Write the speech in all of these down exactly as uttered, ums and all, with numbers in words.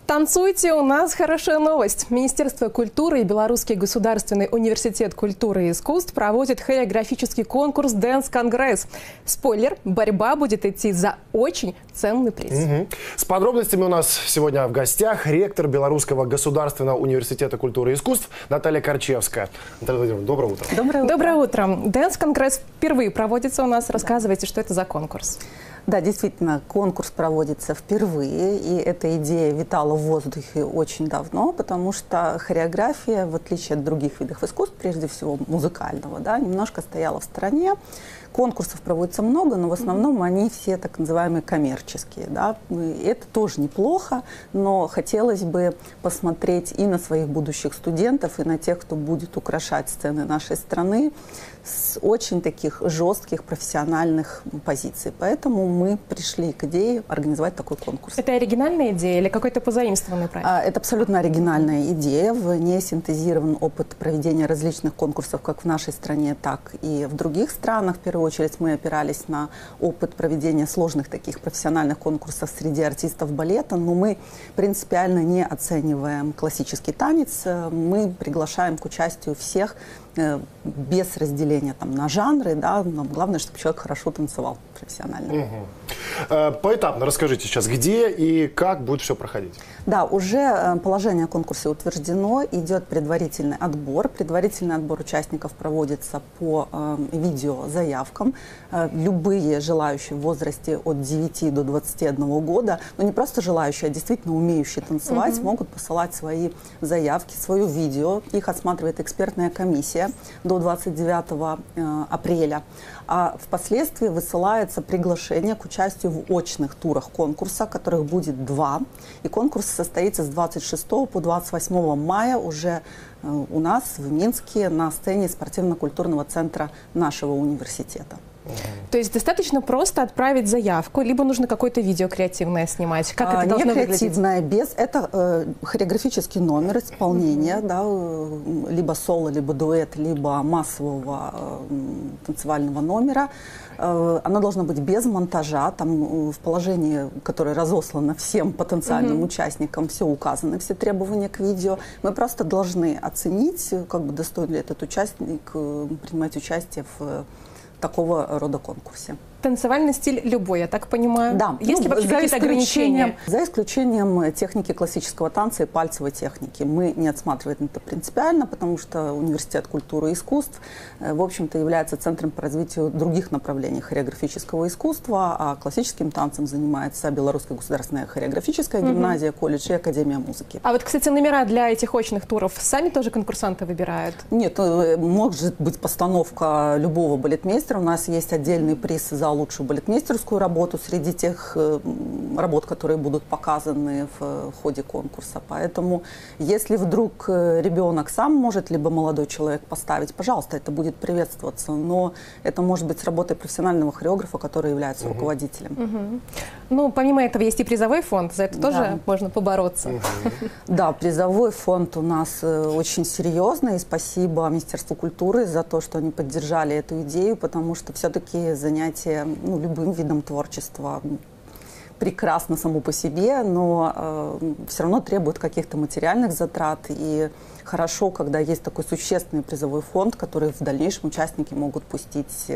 Танцуйте, у нас хорошая новость. Министерство культуры и Белорусский государственный университет культуры и искусств проводят хореографический конкурс «Дэнс Конгресс». Спойлер, борьба будет идти за очень ценный приз. Угу. С подробностями у нас сегодня в гостях ректор Белорусского государственного университета культуры и искусств Наталья Корчевская. Наталья Владимировна, доброе утро. Доброе утро. Доброе утро. «Дэнс Конгресс» впервые проводится у нас. Рассказывайте, что это за конкурс. Да, действительно, конкурс проводится впервые, и эта идея витала в воздухе очень давно, потому что хореография, в отличие от других видов искусств, прежде всего музыкального, да, немножко стояла в стороне. Конкурсов проводится много, но в основном они все так называемые коммерческие. Да. И это тоже неплохо, но хотелось бы посмотреть и на своих будущих студентов, и на тех, кто будет украшать сцены нашей страны, с очень таких жестких профессиональных позиций. Поэтому мы пришли к идее организовать такой конкурс. Это оригинальная идея или какой-то позаимствованный проект? А, это абсолютно оригинальная идея. В ней синтезирован опыт проведения различных конкурсов как в нашей стране, так и в других странах. В первую очередь мы опирались на опыт проведения сложных таких профессиональных конкурсов среди артистов балета, но мы принципиально не оцениваем классический танец. Мы приглашаем к участию всех без разделения там, на жанры, да, нам главное, чтобы человек хорошо танцевал профессионально. Угу. Поэтапно расскажите сейчас, где и как будет все проходить? Да, уже положение о конкурсе утверждено, идет предварительный отбор. Предварительный отбор участников проводится по э, видеозаявкам. Э, любые желающие в возрасте от девяти до двадцати одного года, но не просто желающие, а действительно умеющие танцевать, угу. могут посылать свои заявки, свое видео. Их осматривает экспертная комиссия до двадцать девятого апреля. А впоследствии высылается приглашение к участию в очных турах конкурса, которых будет два. И конкурс состоится с двадцать шестого по двадцать восьмого мая уже у нас в Минске на сцене спортивно-культурного центра нашего университета. То есть достаточно просто отправить заявку, либо нужно какое-то видео креативное снимать? Как это а, должно не креативное, выглядеть? без. Это э, хореографический номер исполнения, mm-hmm. да, либо соло, либо дуэт, либо массового э, танцевального номера. Э, оно должно быть без монтажа. Там в положении, которое разослано всем потенциальным mm-hmm. участникам, все указаны, все требования к видео. Мы просто должны оценить, как бы достоин ли этот участник э, принимать участие в такого рода конкурсе. Танцевальный стиль любой, я так понимаю? Да. Есть ли ну, вообще какие-то ограничения? За исключением техники классического танца и пальцевой техники. Мы не отсматриваем это принципиально, потому что Университет культуры и искусств, в общем-то, является центром по развитию других направлений хореографического искусства, а классическим танцем занимается Белорусская государственная хореографическая угу. гимназия, колледж и Академия музыки. А вот, кстати, номера для этих очных туров сами тоже конкурсанты выбирают? Нет, может быть постановка любого балетмейстера. У нас есть отдельный приз за лучшую балетмейстерскую работу среди тех э, работ, которые будут показаны в, в ходе конкурса. Поэтому, если вдруг э, ребенок сам может, либо молодой человек поставить, пожалуйста, это будет приветствоваться. Но это может быть с работой профессионального хореографа, который является угу. руководителем. Угу. Ну, помимо этого, есть и призовой фонд. За это да. тоже можно побороться. Угу. Да, призовой фонд у нас э, очень серьезный. И спасибо Министерству культуры за то, что они поддержали эту идею, потому что все-таки занятия ну, любым видом творчества прекрасно само по себе, но э, все равно требует каких-то материальных затрат. И хорошо, когда есть такой существенный призовой фонд, который в дальнейшем участники могут пустить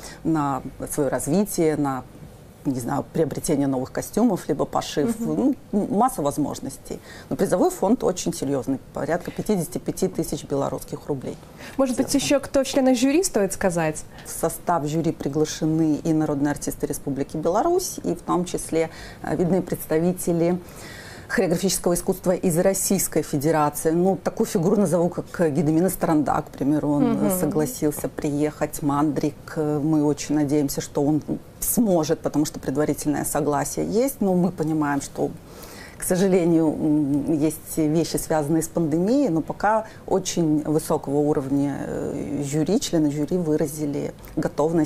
на свое развитие, на не знаю, приобретение новых костюмов, либо пошив. Uh-huh. ну, масса возможностей. Но призовой фонд очень серьезный, порядка пятидесяти пяти тысяч белорусских рублей. Может быть, еще кто члены жюри, стоит сказать? В состав жюри приглашены и народные артисты Республики Беларусь, и в том числе видные представители хореографического искусства из Российской Федерации. Ну, такую фигуру назову, как Гедемин Старандак, к примеру, он mm-hmm. согласился приехать. Мандрик, мы очень надеемся, что он сможет, потому что предварительное согласие есть, но мы понимаем, что, к сожалению, есть вещи, связанные с пандемией, но пока очень высокого уровня жюри, члены жюри выразили готовность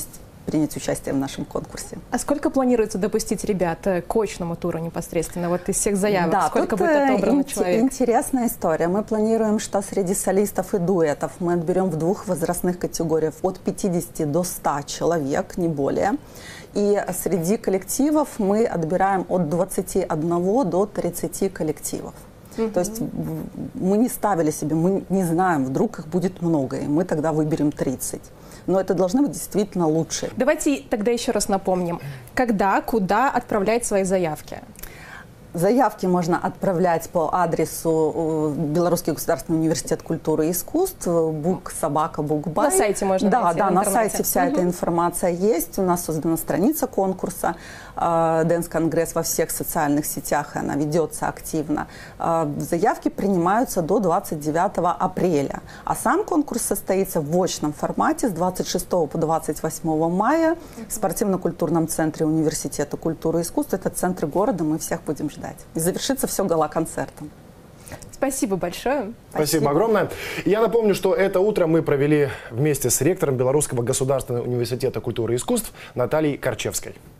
принять участие в нашем конкурсе. А сколько планируется допустить ребят к очному туру непосредственно, вот из всех заявок? Да, сколько тут будет отобрано ин- человек? Интересная история. Мы планируем, что среди солистов и дуэтов мы отберем в двух возрастных категориях от пятидесяти до ста человек, не более. И среди коллективов мы отбираем от двадцати одного до тридцати коллективов. Mm-hmm. То есть мы не ставили себе, мы не знаем, вдруг их будет много, и мы тогда выберем тридцать. Но это должны быть действительно лучшие. Давайте тогда еще раз напомним, когда, куда отправлять свои заявки? Заявки можно отправлять по адресу Белорусский государственный университет культуры и искусств, бук собака букбай. На сайте можно Да, найти, да, на интернете. сайте вся угу. эта информация есть. У нас создана страница конкурса Dance Congress во всех социальных сетях, и она ведется активно. Заявки принимаются до двадцать девятого апреля. А сам конкурс состоится в очном формате с двадцать шестого по двадцать восьмое мая в спортивно-культурном центре Университета культуры и искусств. Это центр города, мы всех будем ждать. И завершится все гала-концертом. Спасибо большое. Спасибо, Спасибо огромное. Я напомню, что это утро мы провели вместе с ректором Белорусского государственного университета культуры и искусств Натальей Корчевской.